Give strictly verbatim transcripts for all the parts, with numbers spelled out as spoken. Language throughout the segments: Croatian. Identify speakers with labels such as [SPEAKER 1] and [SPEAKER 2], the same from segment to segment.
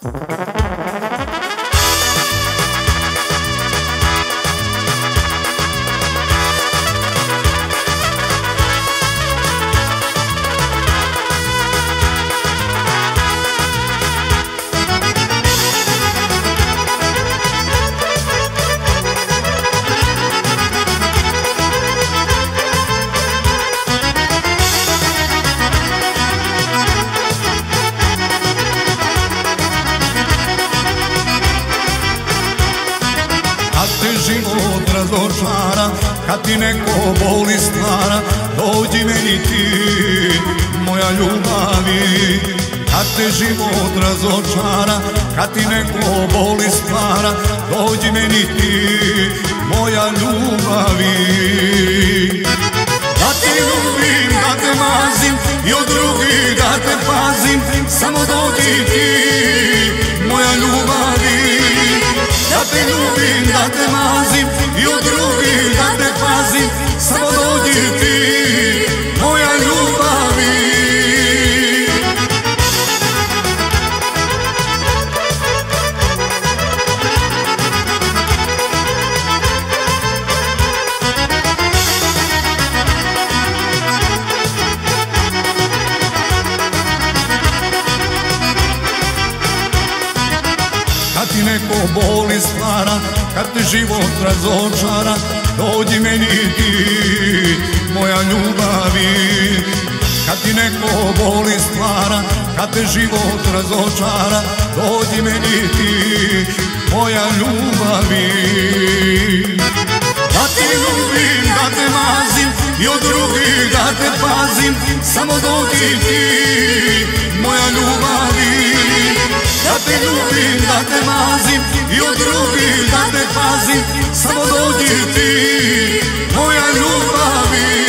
[SPEAKER 1] Život razočara, kad ti neko boli stvara, dođi meni ti, moja ljubavi. Kad te život razočara, kad ti neko boli stvara, dođi meni ti, moja ljubavi. Da te ljubim, da te mazim i od drugih da te pazim, samo dođi ti, moja ljubavi. Da te ljubim, da te mazim i od drugih da te pazim, samo dođi ti, moja ljubavi. Kad ti neko boli stvara, kad te život razočara, dođi meni ti, moja ljubavi. Kad ti neko boli stvara, kad te život razočara, dođi meni ti, moja ljubavi. Da te ljubim, da te mazim i od drugih da te pazim, samo dođi ti, moja ljubavi. Da te ljubim, da te mazim i od drugih da te pazim, samo dođi ti, moja ljubavi.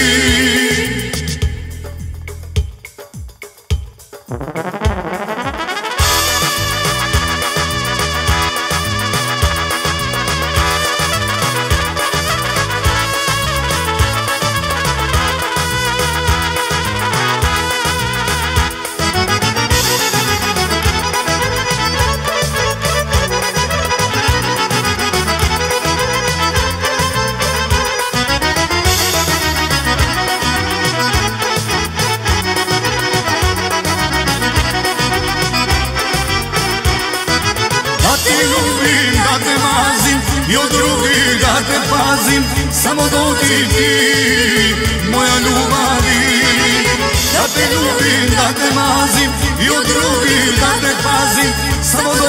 [SPEAKER 1] Da te ljubim, da te mazim i od drugih da te pazim, samo dođi ti, moja ljubavi. Da te ljubim, da te mazim i od drugih da te pazim, samo